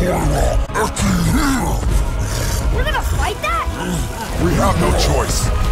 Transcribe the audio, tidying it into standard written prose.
We're gonna fight that? We have no choice.